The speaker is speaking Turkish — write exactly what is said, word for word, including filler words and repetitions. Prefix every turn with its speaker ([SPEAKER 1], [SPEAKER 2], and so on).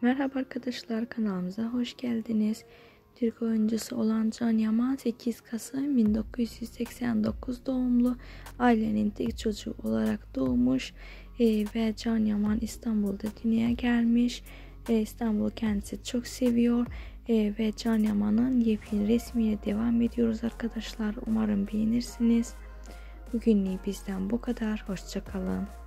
[SPEAKER 1] Merhaba arkadaşlar, kanalımıza hoş geldiniz. Türk oyuncusu olan Can Yaman sekiz Kasım bin dokuz yüz seksen dokuz doğumlu, ailenin tek çocuğu olarak doğmuş e, ve Can Yaman İstanbul'da dünyaya gelmiş. E, İstanbul'u kendisi çok seviyor e, ve Can Yaman'ın yepyeni resmiyle devam ediyoruz arkadaşlar. Umarım beğenirsiniz. Bugünlük bizden bu kadar. Hoşça kalın.